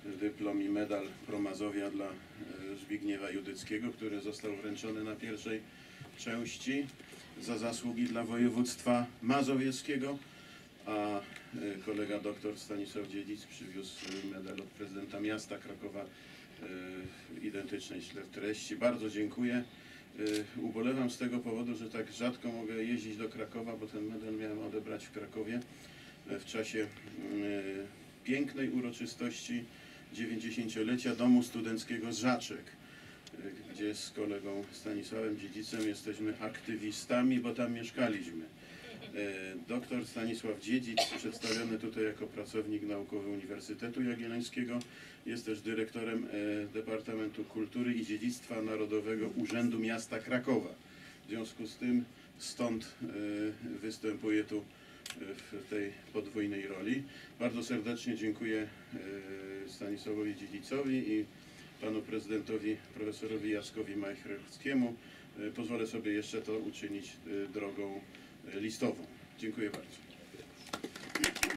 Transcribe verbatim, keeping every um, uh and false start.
dyplom i medal Pro Mazowia dla Zbigniewa Judyckiego, który został wręczony na pierwszej części za zasługi dla województwa mazowieckiego, a kolega doktor Stanisław Dziedzic przywiózł medal od prezydenta miasta Krakowa identycznej treści. Bardzo dziękuję. Ubolewam z tego powodu, że tak rzadko mogę jeździć do Krakowa, bo ten medal miałem odebrać w Krakowie w czasie pięknej uroczystości dziewięćdziesięciolecia Domu Studenckiego Żaczek, gdzie z kolegą Stanisławem Dziedzicem jesteśmy aktywistami, bo tam mieszkaliśmy. Doktor Stanisław Dziedzic, przedstawiony tutaj jako pracownik naukowy Uniwersytetu Jagiellońskiego, jest też dyrektorem Departamentu Kultury i Dziedzictwa Narodowego Urzędu Miasta Krakowa. W związku z tym stąd występuje tu w tej podwójnej roli. Bardzo serdecznie dziękuję Stanisławowi Dziedzicowi i panu prezydentowi profesorowi Jackowi Majchrowskiemu. Pozwolę sobie jeszcze to uczynić drogą listową. Dziękuję bardzo.